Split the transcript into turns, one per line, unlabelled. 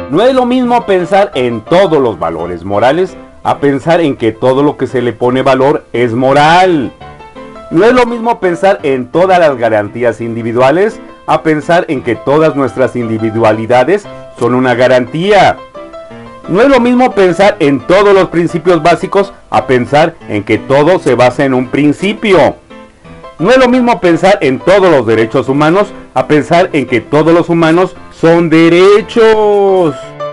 No es lo mismo pensar en todos los valores morales a pensar en que todo lo que se le pone valor es moral. No es lo mismo pensar en todas las garantías individuales a pensar en que todas nuestras individualidades son una garantía. No es lo mismo pensar en todos los principios básicos a pensar en que todo se basa en un principio. No es lo mismo pensar en todos los derechos humanos a pensar en que todos los humanos son derechos.